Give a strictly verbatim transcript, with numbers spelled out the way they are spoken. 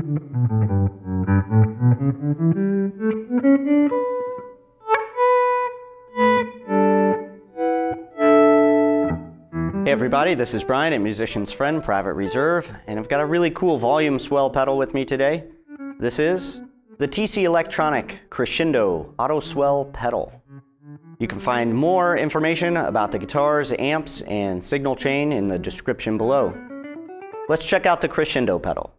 Hey everybody, this is Brian at Musician's Friend Private Reserve, and I've got a really cool volume swell pedal with me today. This is the T C Electronic Crescendo Auto Swell Pedal. You can find more information about the guitars, amps, and signal chain in the description below. Let's check out the Crescendo pedal.